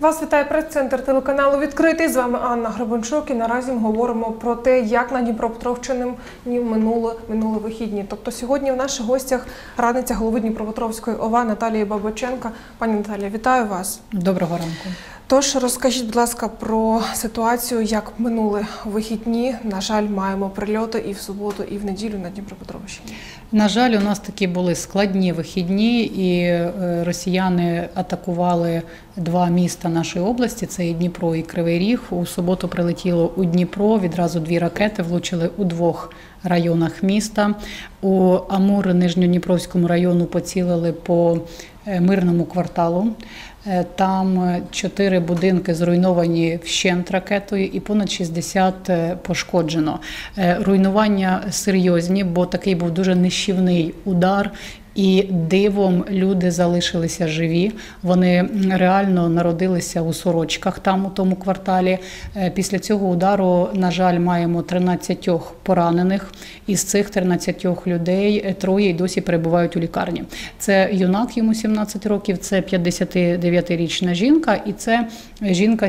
Вас вітає прес-центр телеканалу «Відкритий». З вами Анна Гребенчук. І наразі ми говоримо про те, як на Дніпропетровщині минули вихідні. Тобто сьогодні в наших гостях радниця голови Дніпропетровської ОВА Наталія Бабаченка. Пані Наталія, вітаю вас. Доброго ранку. Тож, розкажіть, будь ласка, про ситуацію, як минули вихідні. На жаль, маємо прильоти і в суботу, і в неділю на Дніпропетровщині. На жаль, у нас такі були складні вихідні, і росіяни атакували два міста нашої області, це і Дніпро, і Кривий Ріг. У суботу прилетіло у Дніпро, відразу 2 ракети влучили у 2 районах міста. У Амур, Нижньодніпровському району поцілили по Мирному кварталу. Там 4 будинки зруйновані вщент ракетою і понад 60 пошкоджено. Руйнування серйозні, бо такий був дуже нищівний удар. І дивом люди залишилися живі. Вони реально народилися у сорочках там, у тому кварталі. Після цього удару, на жаль, маємо 13 поранених. Із цих 13 людей 3 й досі перебувають у лікарні. Це юнак, йому 17 років, це 59-річна жінка і це жінка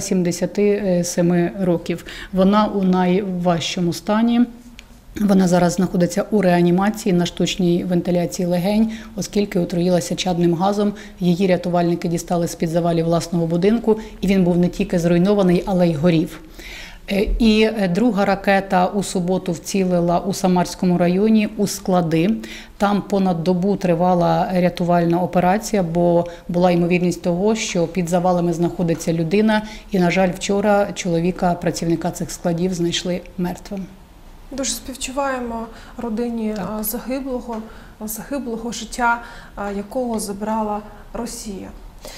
77 років. Вона у найважчому стані. Вона зараз знаходиться у реанімації на штучній вентиляції легень, оскільки отруїлася чадним газом. Її рятувальники дістали з-під завалів власного будинку, і він був не тільки зруйнований, але й горів. І друга ракета у суботу вцілила у Самарському районі у склади. Там понад добу тривала рятувальна операція, бо була ймовірність того, що під завалами знаходиться людина. І, на жаль, вчора чоловіка, працівника цих складів, знайшли мертвим. Дуже співчуваємо родині загиблого, життя якого забрала Росія.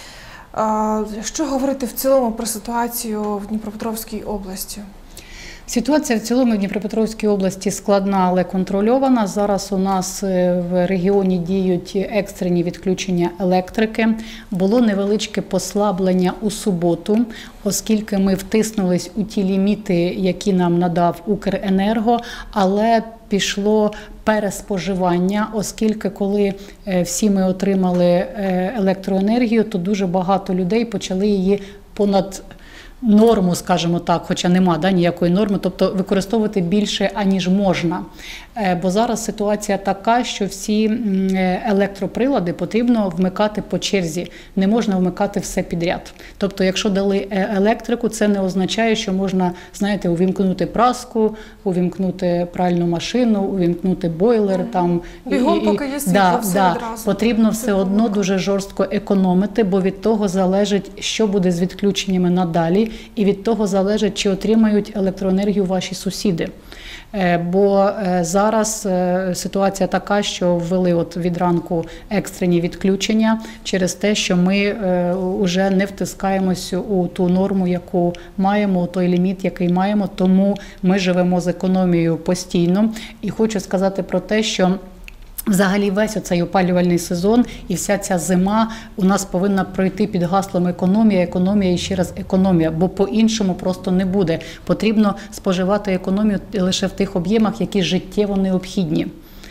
Що говорити в цілому про ситуацію в Дніпропетровській області? Ситуація в цілому в Дніпропетровській області складна, але контрольована. Зараз у нас в регіоні діють екстрені відключення електрики. Було невеличке послаблення у суботу, оскільки ми втиснулись у ті ліміти, які нам надав Укренерго, але пішло переспоживання, оскільки коли всі ми отримали електроенергію, то дуже багато людей почали її понад норму, скажімо так, хоча нема ніякої норми, тобто використовувати більше, аніж можна. Бо зараз ситуація така, що всі електроприлади потрібно вмикати по черзі, не можна вмикати все підряд. Тобто, якщо дали електрику, це не означає, що можна, знаєте, увімкнути праску, увімкнути пральну машину, увімкнути бойлер. Бігом, поки є світло, все одразу. Потрібно все одно дуже жорстко економити, бо від того залежить, що буде з відключеннями надалі, і від того залежить, чи отримають електроенергію ваші сусіди. Бо зараз ситуація така, що ввели від ранку екстрені відключення через те, що ми вже не втискаємось у ту норму, яку маємо, у той ліміт, який маємо, тому ми живемо з економією постійно. І хочу сказати про те, що взагалі весь оцей опалювальний сезон і вся ця зима у нас повинна пройти під гаслом економія і ще раз економія, бо по-іншому просто не буде. Потрібно споживати економію лише в тих об'ємах, які життєво необхідні.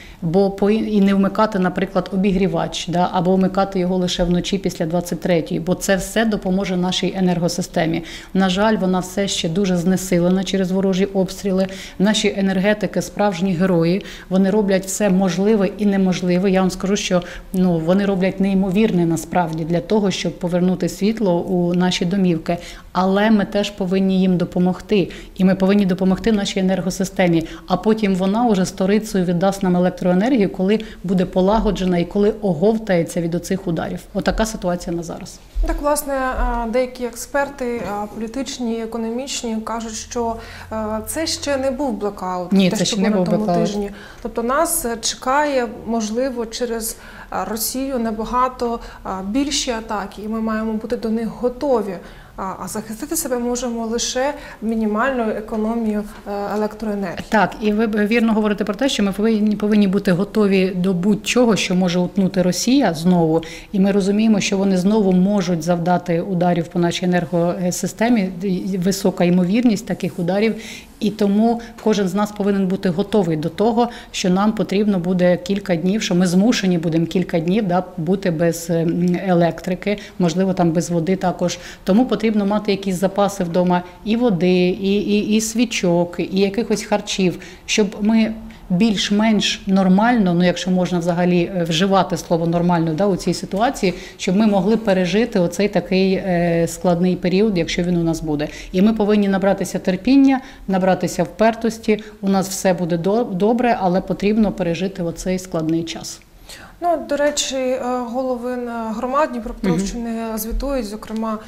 Бо і не вмикати, наприклад, обігрівач, або вмикати його лише вночі після 23-ї, бо це все допоможе нашій енергосистемі. На жаль, вона все ще дуже знесилена через ворожі обстріли. Наші енергетики – справжні герої, вони роблять все можливе і неможливе. Я вам скажу, що вони роблять неймовірне насправді для того, щоб повернути світло у наші домівки. Але ми теж повинні їм допомогти. І ми повинні допомогти нашій енергосистемі. А потім вона вже сторицею віддасть нам електроенергію, коли буде полагоджена і коли оговтається від оцих ударів. Отака ситуація на зараз. Так, власне, деякі експерти, політичні, економічні, кажуть, що це ще не був блекаут. Ні, це ще не був блекаут. Тобто нас чекає, можливо, через Росію набагато більші атаки, і ми маємо бути до них готові. А захистити себе можемо лише мінімальною економією електроенергії. Так, і ви вірно говорите про те, що ми повинні бути готові до будь-чого, що може утнути Росія знову. І ми розуміємо, що вони знову можуть завдати ударів по нашій енергосистемі, висока ймовірність таких ударів. І тому кожен з нас повинен бути готовий до того, що нам потрібно буде кілька днів, що ми змушені будемо кілька днів бути без електрики, можливо, там без води також. Тому потрібно мати якісь запаси вдома і води, і свічок, і якихось харчів, щоб ми більш-менш нормально, ну якщо можна взагалі вживати слово нормально у цій ситуації, щоб ми могли пережити оцей такий складний період, якщо він у нас буде. І ми повинні набратися терпіння, набратися впертості, у нас все буде добре, але потрібно пережити оцей складний час. Ну, до речі, голови громад Дніпропетровщини звітують, зокрема,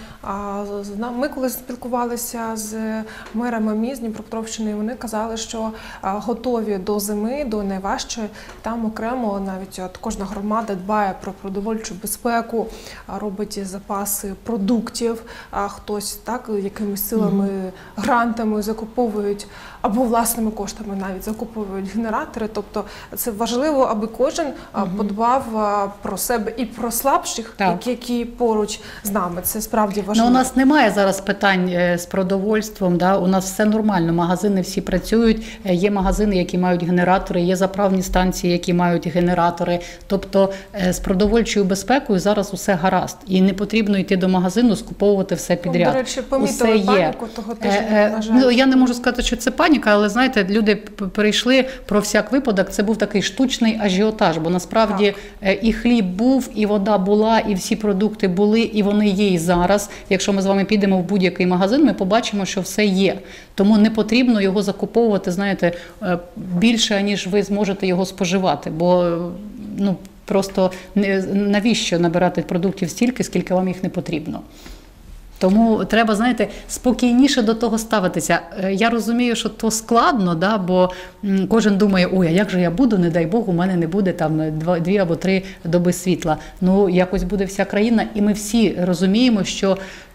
ми коли спілкувалися з мерами міст Дніпропетровщини, вони казали, що готові до зими, до найважчої, там окремо навіть кожна громада дбає про продовольчу безпеку, робить запаси продуктів, хтось якимись силами, грантами закуповують або власними коштами навіть закуповують генератори. Тобто це важливо, аби кожен подбав про себе і про слабших, які поруч з нами. Це справді важливо. У нас немає зараз питань з продовольством, у нас все нормально, магазини всі працюють, є магазини, які мають генератори, є заправні станції, які мають генератори. Тобто з продовольчою безпекою зараз усе гаразд. І не потрібно йти до магазину, скуповувати все підряд. До речі, помітили паніку того тижня, на жаль. Я не можу сказати, що це паніка, але, знаєте, люди перейшли про всяк випадок, це був такий штучний ажіотаж, бо насправді і хліб був, і вода була, і всі продукти були, і вони є і зараз. Якщо ми з вами підемо в будь-який магазин, ми побачимо, що все є. Тому не потрібно його закуповувати, знаєте, більше, ніж ви зможете його споживати, бо просто навіщо набирати продуктів стільки, скільки вам їх не потрібно. Тому треба, знаєте, спокійніше до того ставитися. Я розумію, що то складно, бо кожен думає, ой, а як же я буду, не дай Бог, у мене не буде там 2 або 3 доби світла. Ну, якось буде вся країна, і ми всі розуміємо, що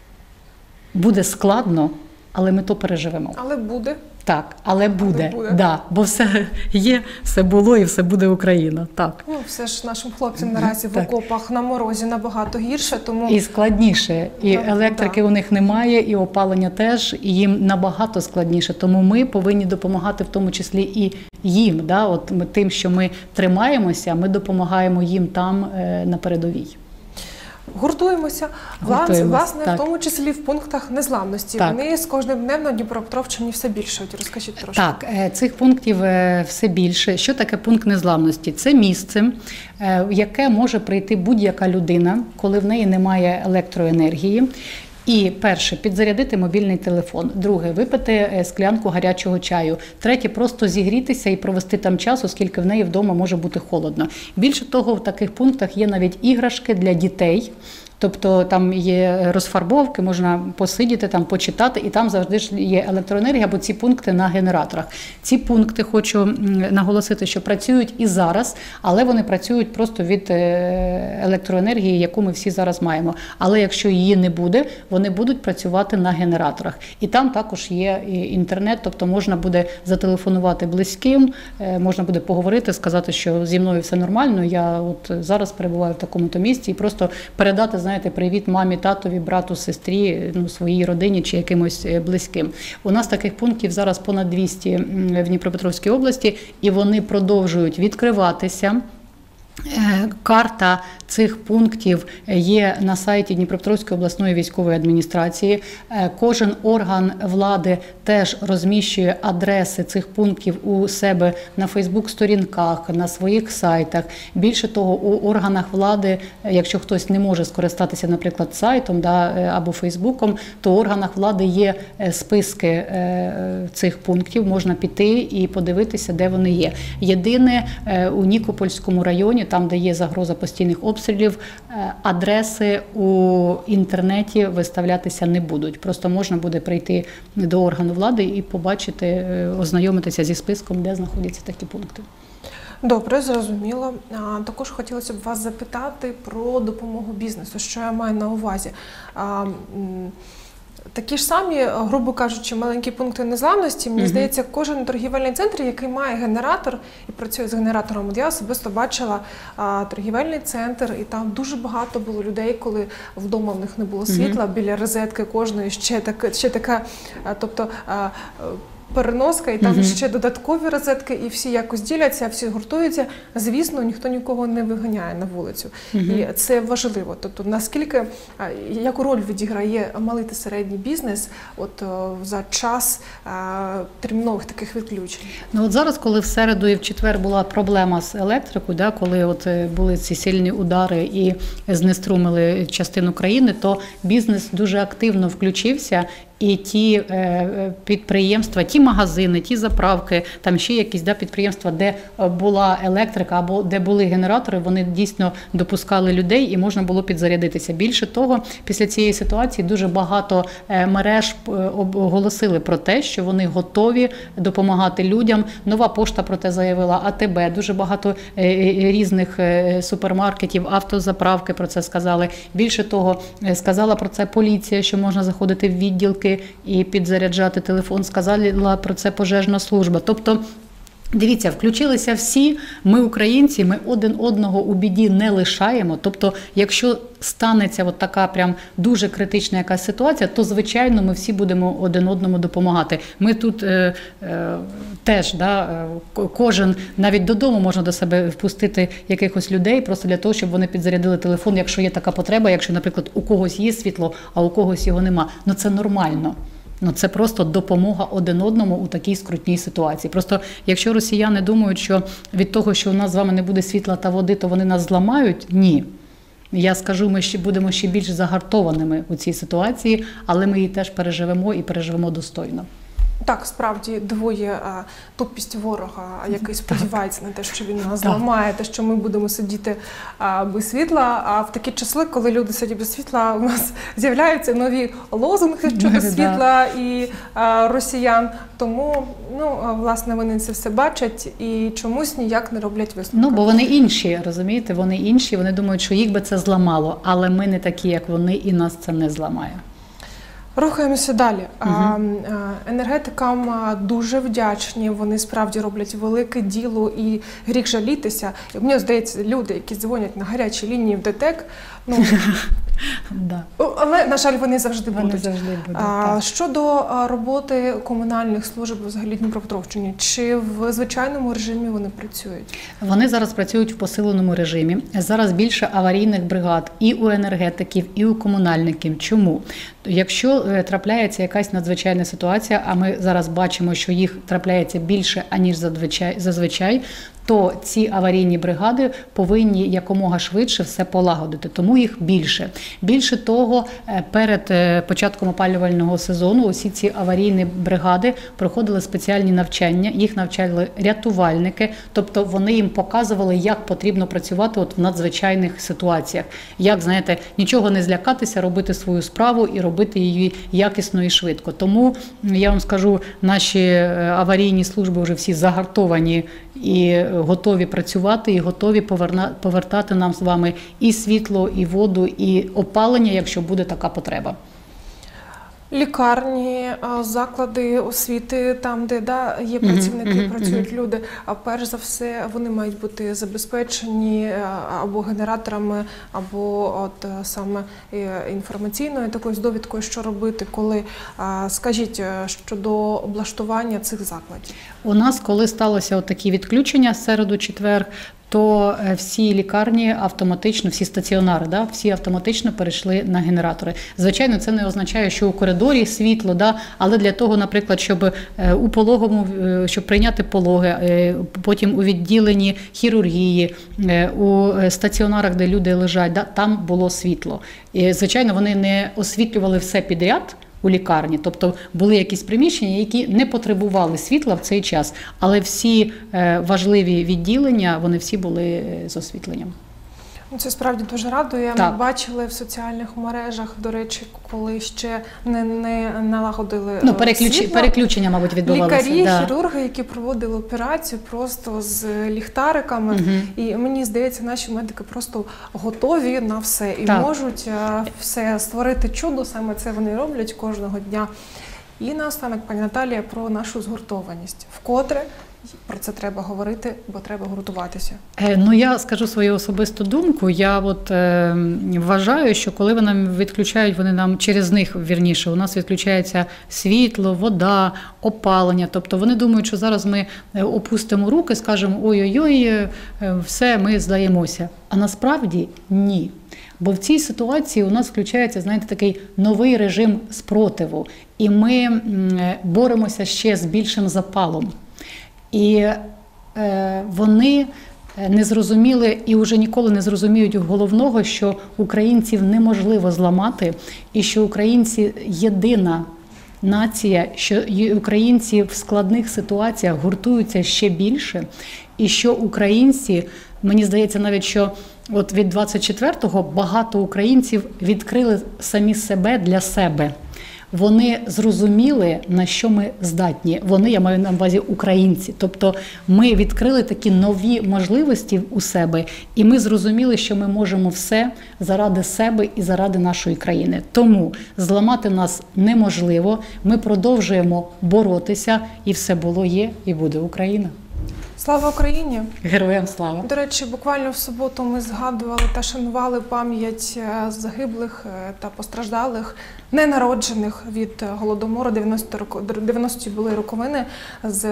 буде складно, але ми то переживемо. Але буде. Так, але буде. Да, бо все є, все було і все буде Україна. Так. Ну, все ж нашим хлопцям наразі в окопах на морозі набагато гірше, тому... І складніше. І електрики у них немає, і опалення теж, і їм набагато складніше. Тому ми повинні допомагати в тому числі і їм. Тим, що ми тримаємося, ми допомагаємо їм там на передовій. Гуртуємося, власне, в тому числі в пунктах незламності. Вони з кожним днем на Дніпропетровщині все більше. Розкажіть трошки. Так, цих пунктів все більше. Що таке пункт незламності? Це місце, в яке може прийти будь-яка людина, коли в неї немає електроенергії. І перше, підзарядити мобільний телефон. Друге, випити склянку гарячого чаю. Третє, просто зігрітися і провести там час, оскільки в неї вдома може бути холодно. Більше того, в таких пунктах є навіть іграшки для дітей. Тобто там є розфарбовки, можна посидіти, там почитати, і там завжди ж є електроенергія, або ці пункти на генераторах. Ці пункти, хочу наголосити, що працюють і зараз, але вони працюють просто від електроенергії, яку ми всі зараз маємо. Але якщо її не буде, вони будуть працювати на генераторах. І там також є інтернет, тобто можна буде зателефонувати близьким, можна буде поговорити, сказати, що зі мною все нормально, я зараз перебуваю в такому-то місці, і просто передати, знаєте, привіт мамі, татові, брату, сестрі, своїй родині чи якимось близьким. У нас таких пунктів зараз понад 200 в Дніпропетровській області, і вони продовжують відкриватися. Карта цих пунктів є на сайті Дніпропетровської обласної військової адміністрації. Кожен орган влади теж розміщує адреси цих пунктів у себе на Фейсбук-сторінках, на своїх сайтах. Більше того, у органах влади, якщо хтось не може скористатися, наприклад, сайтом або Фейсбуком, то у органах влади є списки цих пунктів, можна піти і подивитися, де вони є. Єдине, у Нікопольському районі, там, де є загроза постійних обстрілів, адреси у інтернеті виставлятися не будуть. Просто можна буде прийти до органу влади і побачити, ознайомитися зі списком, де знаходяться такі пункти. Добре, зрозуміло. Також хотілося б вас запитати про допомогу бізнесу. Що я маю на увазі? Такі ж самі, грубо кажучи, маленькі пункти незламності, мені здається, кожен торгівельний центр, який має генератор і працює з генератором. Я особисто бачила торгівельний центр, і там дуже багато було людей, коли вдома в них не було світла, біля розетки кожної ще така, тобто переноска, і там ще додаткові розетки, і всі якось діляться, всі гуртуються. Звісно, ніхто нікого не виганяє на вулицю. І це важливо. Тобто, наскільки, яку роль відіграє малий та середній бізнес за час термінових таких відключень? Ну от зараз, коли в середу і в четвер була проблема з електрикою, коли були ці сильні удари і знеструмили частину країни, то бізнес дуже активно включився. І ті підприємства, ті магазини, ті заправки, там ще якісь підприємства, де була електрика або де були генератори, вони дійсно допускали людей і можна було підзарядитися. Більше того, після цієї ситуації дуже багато мереж оголосили про те, що вони готові допомагати людям. Нова пошта про те заявила, АТБ, дуже багато різних супермаркетів, автозаправки про це сказали. Більше того, сказала про це поліція, що можна заходити в відділки і підзаряджати телефон, сказала про це пожежна служба. Тобто, дивіться, включилися всі, ми українці, ми один одного у біді не лишаємо. Тобто, якщо станеться така прям дуже критична якась ситуація, то, звичайно, ми всі будемо один одному допомагати. Ми тут теж, кожен, навіть додому можна до себе впустити якихось людей, просто для того, щоб вони підзарядили телефон, якщо є така потреба, якщо, наприклад, у когось є світло, а у когось його нема. Ну, це нормально. Це просто допомога один одному у такій скрутній ситуації. Просто якщо росіяни думають, що від того, що у нас з вами не буде світла та води, то вони нас зламають, ні. Я скажу, ми будемо ще більш загартованими у цій ситуації, але ми її теж переживемо і переживемо достойно. Так, справді дивує тупість ворога, який сподівається на те, що він нас зламає, те, що ми будемо сидіти без світла. А в такі часи, коли люди сидять без світла, у нас з'являються нові лозунги щодо світла і росіян. Тому, власне, вони це все бачать і чомусь ніяк не роблять висновки. Бо вони інші, розумієте? Вони інші, вони думають, що їх би це зламало, але ми не такі, як вони, і нас це не зламає. Рухаємося далі. Енергетикам дуже вдячні, вони справді роблять велике діло і гріх жалітися. Мені здається, люди, які дзвонять на гарячі лінії в ДТЕК, але, на жаль, вони завжди будуть. Щодо роботи комунальних служб взагалі Дніпропетровщині, чи в звичайному режимі вони працюють? Вони зараз працюють в посиленому режимі. Зараз більше аварійних бригад і у енергетиків, і у комунальників. Чому? Якщо трапляється якась надзвичайна ситуація, а ми зараз бачимо, що їх трапляється більше, аніж зазвичай, то ці аварійні бригади повинні якомога швидше все полагодити, тому їх більше. Більше того, перед початком опалювального сезону усі ці аварійні бригади проходили спеціальні навчання, їх навчали рятувальники, тобто вони їм показували, як потрібно працювати в надзвичайних ситуаціях. Як, знаєте, нічого не злякатися, робити свою справу і робити її якісно і швидко. Тому, я вам скажу, наші аварійні служби вже всі загартовані і готові працювати, і готові повертати нам з вами і світло, і воду, і опалення, якщо буде така потреба. Лікарні, заклади освіти, там, де є працівники, працюють люди, а перш за все вони мають бути забезпечені або генераторами, або саме інформаційною такою довідкою, що робити, коли, скажіть, щодо облаштування цих закладів. У нас, коли сталося такі відключення середу-четвер, то всі лікарні автоматично, всі стаціонари, всі автоматично перейшли на генератори. Звичайно, це не означає, що у коридорі світло, але для того, наприклад, щоб у пологовому, щоб прийняти пологи, потім у відділенні хірургії, у стаціонарах, де люди лежать, там було світло. І, звичайно, вони не освітлювали все підряд у лікарні, тобто були якісь приміщення, які не потребували світла в цей час, але всі важливі відділення, вони всі були з освітленням. Це справді дуже радує. Ми бачили в соціальних мережах, до речі, коли ще не налагодили переключення, мабуть, відбувалося. Лікарі, хірурги, які проводили операцію просто з ліхтариками. І мені здається, наші медики просто готові на все і можуть все створити чудо. Саме це вони роблять кожного дня. І наостанок, пані Наталія, про нашу згуртованість. Вкотре про це треба говорити, бо треба гуртуватися. Ну, я скажу свою особисту думку. Я вважаю, що коли вони нам відключають, вони нам через них, вірніше, у нас відключається світло, вода, опалення. Тобто вони думають, що зараз ми опустимо руки, скажемо ой-ой-ой, все, ми здаємося. А насправді ні. Бо в цій ситуації у нас включається, знаєте, такий новий режим спротиву. І ми боремося ще з більшим запалом. І вони не зрозуміли і вже ніколи не зрозуміють головного, що українців неможливо зламати, і що українці єдина нація, що українці в складних ситуаціях гуртуються ще більше, і що українці, мені здається навіть, що от від 24-го багато українців відкрили самі себе для себе. Вони зрозуміли, на що ми здатні. Вони, я маю на увазі, українці. Тобто ми відкрили такі нові можливості у себе, і ми зрозуміли, що ми можемо все заради себе і заради нашої країни. Тому зламати нас неможливо, ми продовжуємо боротися, і все було, є і буде Україна. Слава Україні! Героям слава! До речі, буквально в суботу ми згадували та шанували пам'ять загиблих та постраждалих, ненароджених від Голодомору, 90-ті були роковини з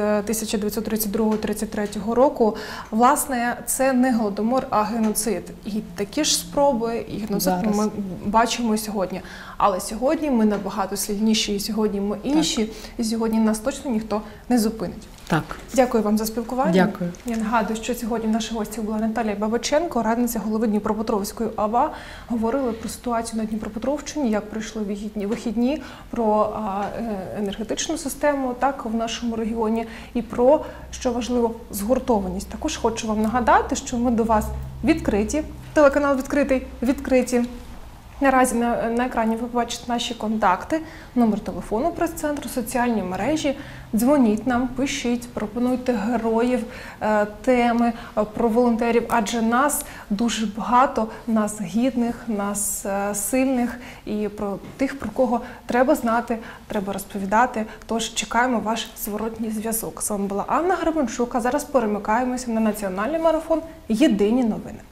1932-33 року. Власне, це не Голодомор, а геноцид. І такі ж спроби, і геноцид ми бачимо сьогодні. Але сьогодні ми набагато сильніші, і сьогодні ми інші, і сьогодні нас точно ніхто не зупинить. Так. Дякую вам за спілкування. Дякую. Я нагадую, що сьогодні в нашій гості була Наталія Бабаченко, радниця голови Дніпропетровської ОВА. Говорили про ситуацію на Дніпропетровщині, як пройшли вихідні, про енергетичну систему так в нашому регіоні і про, що важливо, згуртованість. Також хочу вам нагадати, що ми до вас відкриті, телеканал відкриті. Наразі на екрані ви побачите наші контакти, номер телефону прес-центру, соціальні мережі. Дзвоніть нам, пишіть, пропонуйте героїв, теми про волонтерів, адже нас дуже багато, нас гідних, нас сильних і про тих, про кого треба знати, треба розповідати. Тож чекаємо ваш зворотній зв'язок. З вами була Анна Гребенчук, а зараз перемикаємося на національний марафон «Єдині новини».